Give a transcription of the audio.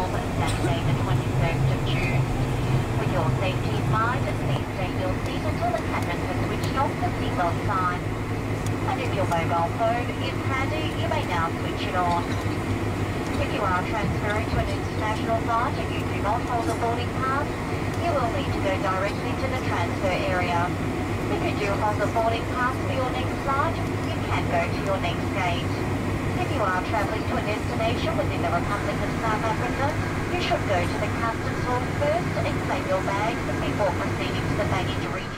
of Saturday the 21st of June. With your safety in mind, please stay in your seat until the captain has switched off the seatbelt sign. And if your mobile phone is handy, you may now switch it on. If you are transferring to an international flight and you do not hold a boarding pass, you will need to go directly to the transfer area. If you do hold a boarding pass for your next flight, you can go to your next gate. If you are travelling to a destination within the Republic of South Africa, you should go to the customs hall first and claim your bags before proceeding to the baggage region.